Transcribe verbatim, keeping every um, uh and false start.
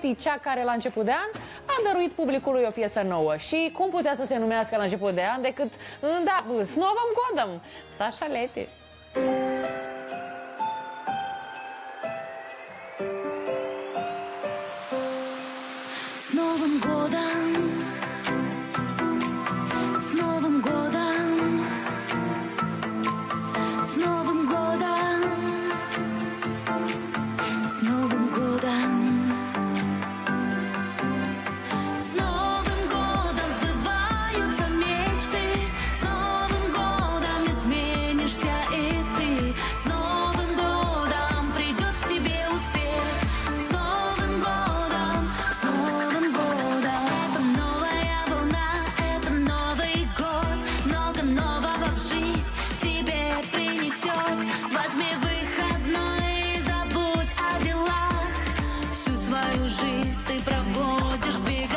cea care la început de an a dăruit publicului o piesă nouă. Și cum putea să se numească la început de an decât, da, s Novom godom, Saša Leti. С Новым годом, с Новым годом, с Новым годом, с Новым годом. С Новым годом сбываются мечты, с Новым годом изменишься и ты, с Новым годом придет к тебе успех, с Новым годом, с Новым годом. Это новая волна, это Новый год, много нового в жизнь тебе принесет. Возьми выходной и забудь о делах, всю свою жизнь ты проводишь бег.